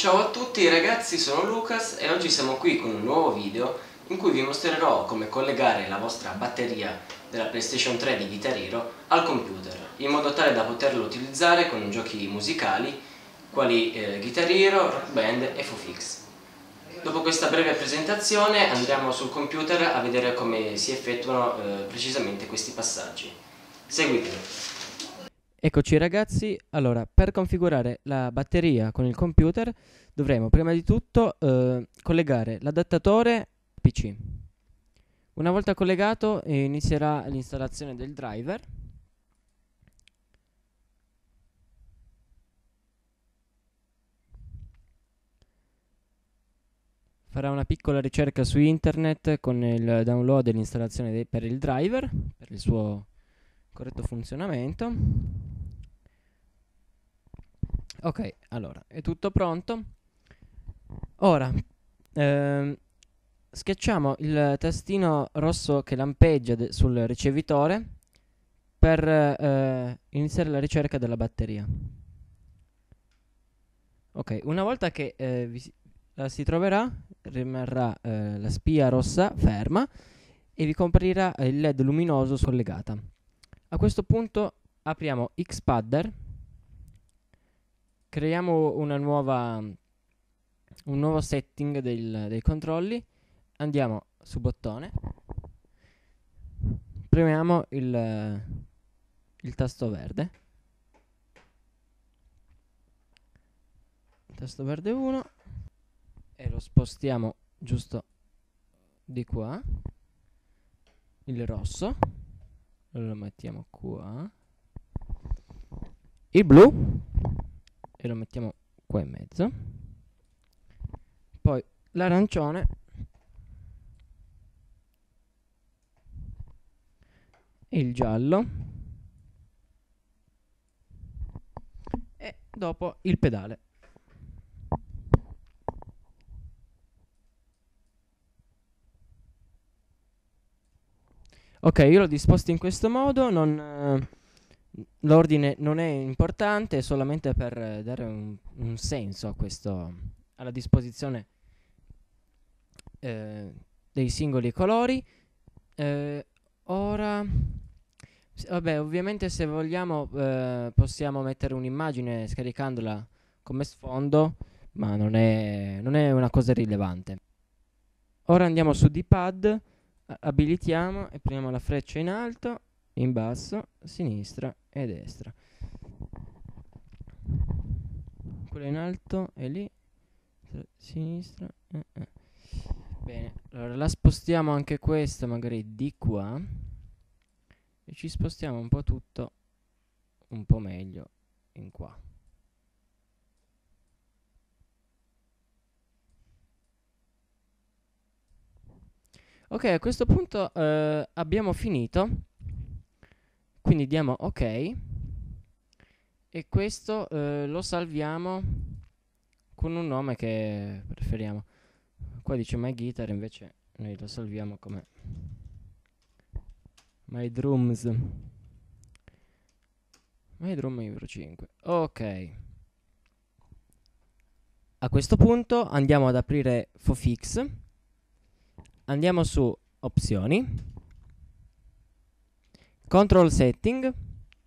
Ciao a tutti ragazzi, sono Lucas e oggi siamo qui con un nuovo video in cui vi mostrerò come collegare la vostra batteria della PlayStation 3 di Guitar Hero al computer, in modo tale da poterlo utilizzare con giochi musicali quali Guitar Hero, Rock Band e Fufix. Dopo questa breve presentazione andiamo sul computer a vedere come si effettuano precisamente questi passaggi. Seguitemi. Eccoci ragazzi, allora per configurare la batteria con il computer dovremo prima di tutto collegare l'adattatore PC. Una volta collegato inizierà l'installazione del driver. Farà una piccola ricerca su internet con il download e l'installazione per il driver, per il suo corretto funzionamento. Ok, allora è tutto pronto. Ora schiacciamo il tastino rosso che lampeggia sul ricevitore per iniziare la ricerca della batteria. Ok, una volta che la si troverà, rimarrà la spia rossa ferma e vi comparirà il LED luminoso collegata. A questo punto apriamo Xpadder, creiamo un nuovo setting dei controlli, andiamo su bottone, premiamo il tasto verde, il tasto verde 1 e lo spostiamo giusto di qua, il rosso lo mettiamo qua, il blu e lo mettiamo qua in mezzo, poi l'arancione e il giallo e dopo il pedale. Ok, io l'ho disposto in questo modo, l'ordine non è importante, è solamente per dare un senso a alla disposizione dei singoli colori. Ora, vabbè, ovviamente se vogliamo possiamo mettere un'immagine scaricandola come sfondo, ma non è una cosa rilevante. Ora andiamo su D-pad, abilitiamo e premiamo la freccia in alto, in basso, sinistra e destra. Quella in alto è lì, sinistra. Bene, allora la spostiamo anche questa magari di qua e ci spostiamo un po' tutto un po' meglio in qua. Ok, a questo punto abbiamo finito, quindi diamo ok e questo lo salviamo con un nome che preferiamo. Qua dice My Guitar, invece noi lo salviamo come My Drums. My Drum Euro 5. Ok. A questo punto andiamo ad aprire Fofix. Andiamo su Opzioni. Control Setting.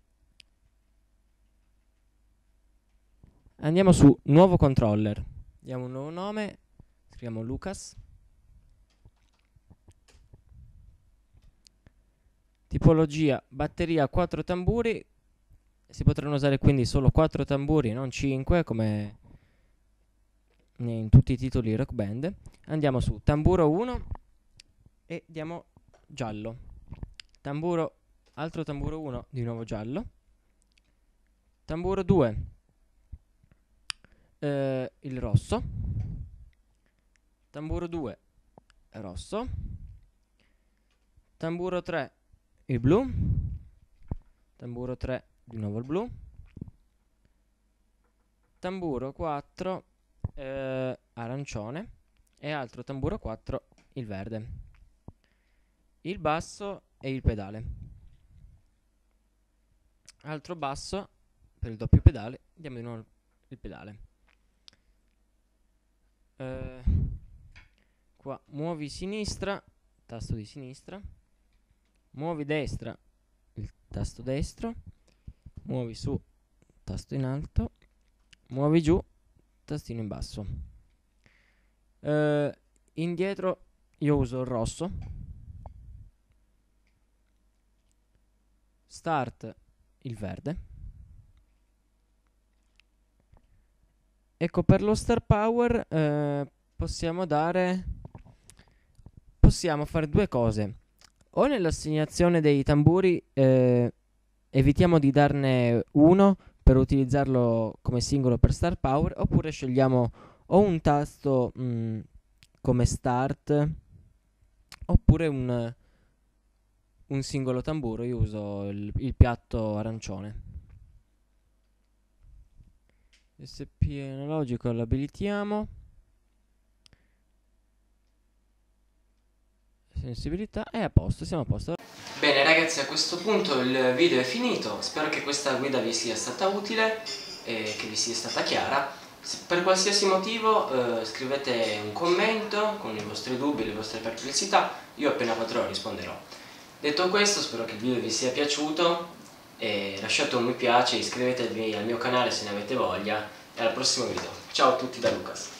Andiamo su Nuovo Controller. Diamo un nuovo nome. Scriviamo Lucas. Tipologia batteria 4 tamburi. Si potranno usare quindi solo 4 tamburi, non 5 come in tutti i titoli Rock Band. Andiamo su tamburo 1 e diamo giallo. Altro tamburo 1, di nuovo giallo. Tamburo 2, il rosso. Tamburo 2, rosso. Tamburo 3, il blu. Tamburo 3, di nuovo il blu. Tamburo 4, arancione. E altro tamburo 4, il verde. Il basso e il pedale. Altro basso per il doppio pedale, diamo di nuovo il pedale. Qua muovi sinistra, tasto di sinistra, muovi destra, il tasto destro, muovi su, tasto in alto, muovi giù, tastino in basso. Indietro io uso il rosso, start il verde. Ecco, per lo star power possiamo fare due cose. O nell'assegnazione dei tamburi evitiamo di darne uno per utilizzarlo come singolo per star power, oppure scegliamo o un tasto come start oppure un singolo tamburo. Io uso il piatto arancione. SP analogico lo abilitiamo. Sensibilità è a posto, siamo a posto. Bene ragazzi, a questo punto il video è finito, spero che questa guida vi sia stata utile e che vi sia stata chiara. Per qualsiasi motivo scrivete un commento con i vostri dubbi, le vostre perplessità, io appena potrò risponderò. Detto questo, spero che il video vi sia piaciuto e lasciate un mi piace, iscrivetevi al mio canale se ne avete voglia e al prossimo video. Ciao a tutti da Lucas.